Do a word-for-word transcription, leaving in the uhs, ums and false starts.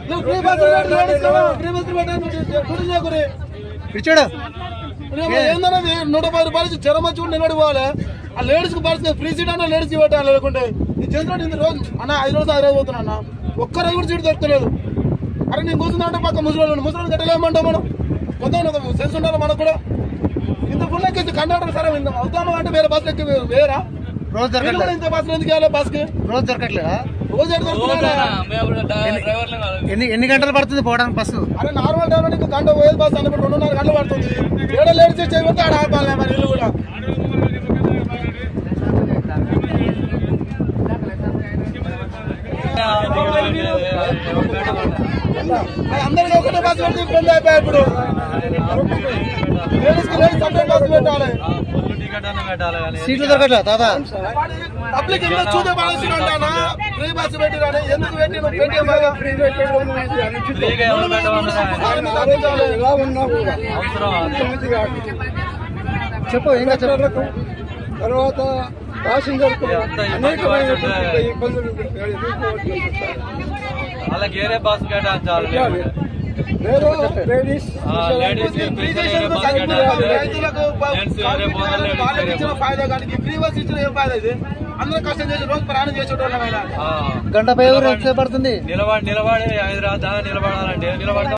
ఏందన్నా నూట పది రూపాయలు జ్వరం వచ్చి కూడా నిలబడి పోవాలి. ఆ లేడీస్ కి పరిస్థితి ఫ్రీ సీట్ అన్న లేడీస్ కి పెట్టాలి. లేకుంటే ఈ చంద్రుడు ఇంత రోజు అన్న ఐదు రోజులు ఐదు రోజు పోతున్నా అన్న ఒక్క రోజు కూడా సీట్ దొరకలేదు. అరే నేను కూర్చుందంటే పక్క ముసలి ముసలి కట్టలేమంటాం మనం. కొంత సెన్స్ ఉండాలి మనకు కూడా. ఇంత ఫుల్ ఎక్కి కండక్టర్ సరే అవుతామా అంటే వేరే బస్సు ఎక్కి వేరా రోజు దొరకట్లేదు. ఇంత బస్సులు ఎందుకు వెళ్ళాలి? బస్ కి రోజు దొరకట్లేదా? రోజు ఎన్ని ఎన్ని గంటలు పడుతుంది పోవడానికి బస్సు? అరే నార్మల్ టైం ఇంకా గంట పోయేది బస్సు అన్నప్పుడు రెండున్నర గంటలు పడుతుంది. ఏడో లేడీస్ చేయమంటే ఆడ ఆపాలి మరి ఇల్లు కూడా. అందరికీ ఒకటే బస్సు పెడితే ఇబ్బంది అయిపోయాయి. ఇప్పుడు లేడీస్ కి లేడీస్ సపరేట్ బస్సు పెట్టాలి. సీట్లు దొరకట్లేదు దాదా. పబ్లిక్ ఇంట్లో చూసే బాగా అంటానా ఫ్రీ బస్సు పెట్టిరాని ఎందుకు పెట్టి చెప్పు ఇంకా చెప్పు. తర్వాత ప్యాసింజర్ అనేకమైన ఇబ్బందులు అలాగే వేరే బస్సు కేటాయించాలి. గంట పై పడుతుంది. నిలబడి నిలబడి హైదరాబాద్ నిలబడాలంటే నిలబడి